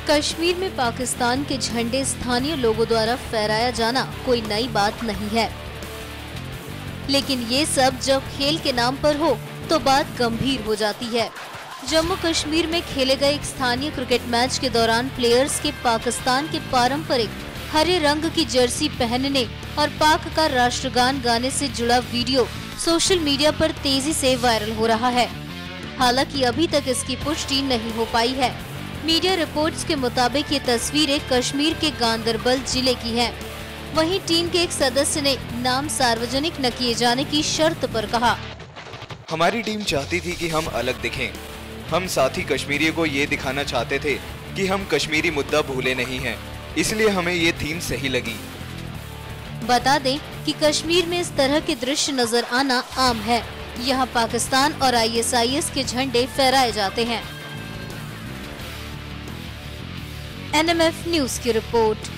कश्मीर में पाकिस्तान के झंडे स्थानीय लोगों द्वारा फहराया जाना कोई नई बात नहीं है, लेकिन ये सब जब खेल के नाम पर हो तो बात गंभीर हो जाती है। जम्मू कश्मीर में खेले गए एक स्थानीय क्रिकेट मैच के दौरान प्लेयर्स के पाकिस्तान के पारंपरिक हरे रंग की जर्सी पहनने और पाक का राष्ट्रगान गाने से जुड़ा वीडियो सोशल मीडिया पर तेजी से वायरल हो रहा है। हालांकि अभी तक इसकी पुष्टि नहीं हो पाई है। मीडिया रिपोर्ट्स के मुताबिक ये तस्वीरें कश्मीर के गांदरबल जिले की हैं। वहीं टीम के एक सदस्य ने नाम सार्वजनिक न किए जाने की शर्त पर कहा, हमारी टीम चाहती थी कि हम अलग दिखें। हम साथी कश्मीरियों को ये दिखाना चाहते थे कि हम कश्मीरी मुद्दा भूले नहीं हैं, इसलिए हमें ये थीम सही लगी। बता दें कि कश्मीर में इस तरह के दृश्य नजर आना आम है। यहाँ पाकिस्तान और ISIS के झंडे फहराए जाते हैं। NMF न्यूज की रिपोर्ट।